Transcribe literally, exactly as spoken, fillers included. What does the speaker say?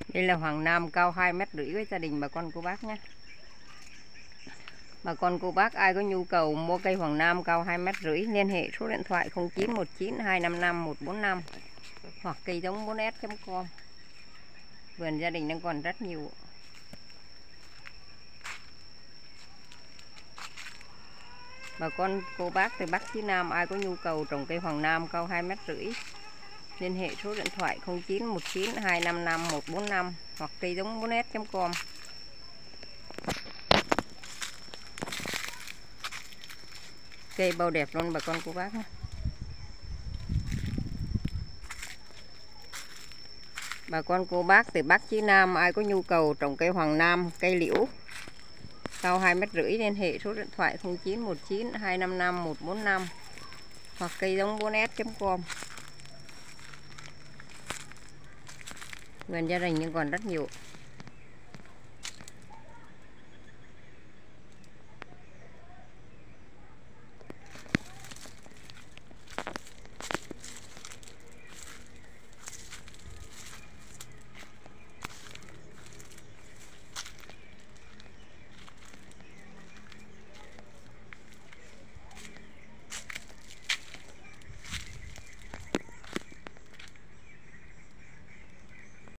Đây là hoàng nam cao hai mét rưỡi với gia đình bà con cô bác nhé. Bà con cô bác ai có nhu cầu mua cây hoàng nam cao hai mét rưỡi liên hệ số điện thoại không chín một chín hai năm năm một bốn năm hoặc cây giống bốn S chấm com. Vườn gia đình đang còn rất nhiều. Bà con cô bác từ Bắc chí Nam ai có nhu cầu trồng cây hoàng nam cao hai mét rưỡi liên hệ số điện thoại không chín một chín hai năm năm một bốn năm hoặc cây giống bốn S chấm com. Cây bao đẹp luôn bà con cô bác nhé. Bà con cô bác từ Bắc chí Nam ai có nhu cầu trồng cây hoàng nam, cây liễu cao hai mét rưỡi liên hệ số điện thoại không chín một chín hai năm năm một bốn năm hoặc cây giống bốn S chấm com. Vườn gia đình nhưng còn rất nhiều.